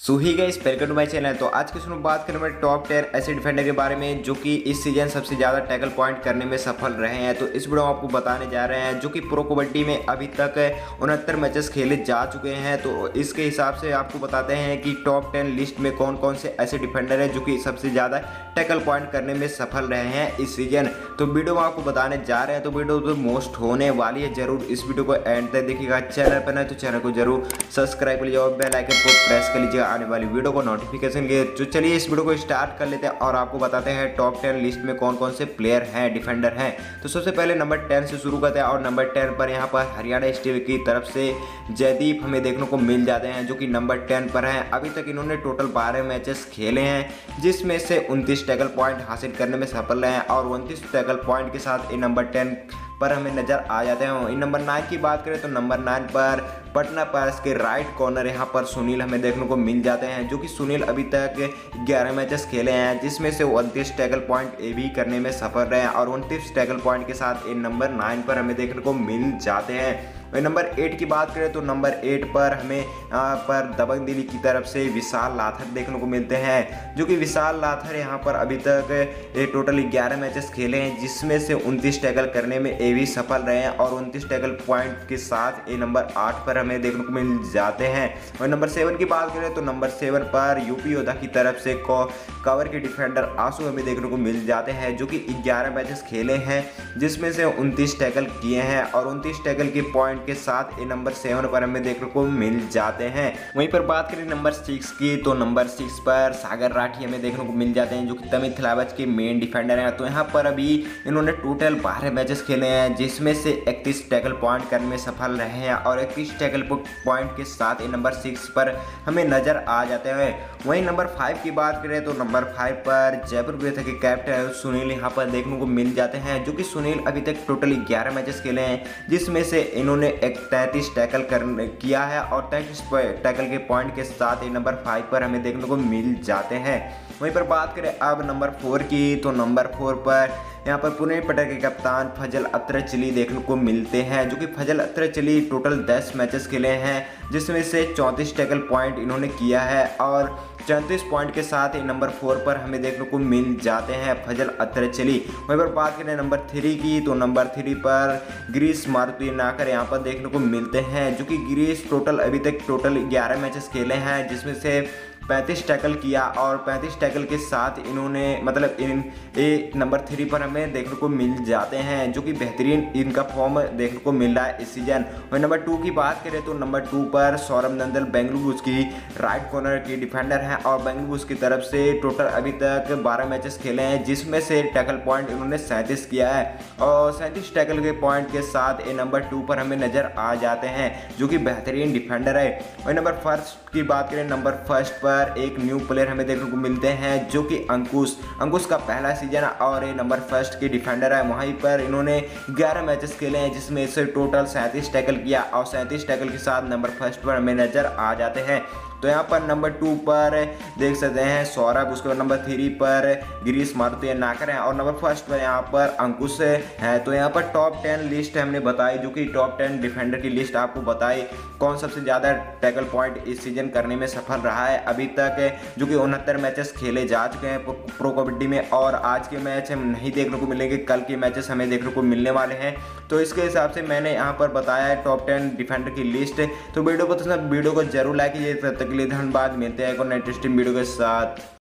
So hi guys, welcome to my channel. तो आज की इसमें बात करें मैं टॉप 10 ऐसे डिफेंडर के बारे में जो कि इस सीजन सबसे ज़्यादा टैकल पॉइंट करने में सफल रहे हैं। तो इस वीडियो में आपको बताने जा रहे हैं जो कि प्रो कबड्डी में अभी तक 69 मैचेस खेले जा चुके हैं। तो इसके हिसाब से आपको बताते हैं कि टॉप 10 लिस्ट में कौन कौन से ऐसे डिफेंडर हैं जो कि सबसे ज़्यादा टैकल पॉइंट करने में सफल रहे हैं इस सीजन। तो वीडियो में आपको बताने जा रहे हैं, तो वीडियो तो मोस्ट होने वाली है। जरूर इस वीडियो को एंड तक देखिएगा। चैनल पर नहीं तो चैनल को जरूर सब्सक्राइब कर लीजिए और बेल आइकन को प्रेस कर लीजिएगा आने वाली वीडियो को नोटिफिकेशन के। तो चलिए इस वीडियो को स्टार्ट कर लेते हैं और आपको बताते हैं टॉप 10 लिस्ट में कौन कौन से प्लेयर हैं, डिफेंडर हैं। तो सबसे पहले नंबर 10 से शुरू करते हैं और नंबर 10 पर यहाँ पर हरियाणा स्टील की तरफ से जयदीप हमें देखने को मिल जाते हैं जो कि नंबर 10 पर हैं। अभी तक इन्होंने टोटल 12 मैचेस खेले हैं जिसमें से 29 टैकल पॉइंट हासिल करने में सफल रहे हैं और 29 टैकल पॉइंट के साथ ये नंबर 10 पर हमें नजर आ जाते हैं। इन नंबर 9 की बात करें तो नंबर 9 पर पटना पायरेट्स के राइट कॉर्नर यहाँ पर सुनील हमें देखने को मिल जाते हैं जो कि सुनील अभी तक 11 मैचेस खेले हैं जिसमें से 29 टैकल पॉइंट ये भी करने में सफल रहे हैं और 29 टैकल पॉइंट के साथ ये नंबर 9 पर हमें देखने को मिल जाते हैं। नंबर 8 की बात करें तो नंबर 8 पर हमें यहाँ पर दबंग दिल्ली की तरफ से विशाल लाथर देखने को मिलते हैं जो कि विशाल लाथर यहाँ पर अभी तक टोटल 11 मैचेस खेले हैं जिसमें से 29 टैकल करने में ये भी सफल रहे हैं और 29 टैकल पॉइंट के साथ ये नंबर 8 पर हमें देखने को मिल जाते हैं। और नंबर 7 की बात करें तो नंबर 7 पर यूपी योद्धा की तरफ से कवर के डिफेंडर आंसू हमें देखने को मिल जाते हैं जो कि 11 मैचेस खेले हैं जिसमें से 29 टैकल किए हैं और 29 टैकल के पॉइंट के साथ ये नंबर 7 पर हमें देखने को मिल जाते हैं। वहीं पर बात करें नंबर 6 की तो नंबर 6 पर सागर राठी हमें देखने को मिल जाते हैं जो कि तमिल थलावच के मेन डिफेंडर हैं। तो यहाँ पर अभी इन्होंने टोटल 12 मैचेस खेले हैं जिसमें से 31 टैकल पॉइंट करने में सफल रहे हैं और 31 टैकल पॉइंट के साथ ये नंबर 6 पर हमें नजर आ जाते हैं। वहीं नंबर 5 की बात करें तो नंबर 5 पर जयपुर विजेता के कैप्टन सुनील यहाँ पर देखने को मिल जाते हैं जो कि सुनील अभी तक टोटली 11 मैचेस खेले हैं जिसमें से इन्होंने 33 टैकल किया है और 33 टैकल के पॉइंट के साथ ये नंबर 5 पर हमें देखने को मिल जाते हैं। वहीं पर बात करें अब नंबर 4 की तो नंबर 4 पर यहाँ पर पुणे पटक के कप्तान फजल अत्रचली देखने को मिलते हैं जो कि फजल अत्रचली टोटल 10 मैचेस खेले हैं जिसमें से 34 टैकल पॉइंट इन्होंने किया है और 34 पॉइंट के साथ ही नंबर 4 पर हमें देखने को मिल जाते हैं फजल अत्रचली। वहीं पर बात करें नंबर 3 की तो नंबर 3 पर गिरीश मारुति नाकर यहाँ पर देखने को मिलते हैं जो कि गिरीश अभी तक टोटल 11 मैचेस खेले हैं जिसमें से 35 टैकल किया और 35 टैकल के साथ इन्होंने नंबर 3 पर हमें देखने को मिल जाते हैं जो कि बेहतरीन इनका फॉर्म देखने को मिल रहा है इस सीजन। और नंबर 2 की बात करें तो नंबर 2 पर सौरभ नंदल बेंगलुरु की राइट कॉर्नर की डिफेंडर हैं और बेंगलुरु की तरफ से टोटल अभी तक 12 मैचेस खेले हैं जिसमें से टैकल पॉइंट इन्होंने 37 किया है और 37 टैकल के पॉइंट के साथ ये नंबर 2 पर हमें नजर आ जाते हैं जो कि बेहतरीन डिफेंडर है। और नंबर 1 की बात करें नंबर 1 पर एक न्यू प्लेयर हमें देखने को मिलते हैं जो कि अंकुश का पहला सीजन और ये नंबर 1 के डिफेंडर है। वहीं पर इन्होंने 11 मैचेस खेले हैं जिसमें से टोटल 37 टैकल किया और 37 टैकल के साथ नंबर 1 पर हमें नजर आ जाते हैं। तो यहाँ पर नंबर 2 पर देख सकते हैं सौरभ, उसके बाद नंबर 3 पर गिरीश मारुति नाकर हैं और नंबर 1 पर यहाँ पर अंकुश है। तो यहाँ पर टॉप 10 लिस्ट हमने बताई जो कि टॉप 10 डिफेंडर की लिस्ट आपको बताई कौन सबसे ज़्यादा टैकल पॉइंट इस सीजन करने में सफल रहा है अभी तक, जो कि 69 मैचेस खेले जा चुके हैं प्रो कबड्डी में और आज के मैच हम नहीं देखने को मिलेंगे, कल के मैचेस हमें देखने को मिलने वाले हैं। तो इसके हिसाब से मैंने यहाँ पर बताया है टॉप 10 डिफेंडर की लिस्ट। तो वीडियो को जरूर लाइक कीजिए। तब तक के लिए धन्यवाद, मिलते हैं एक और इंटरेस्टिंग वीडियो के साथ।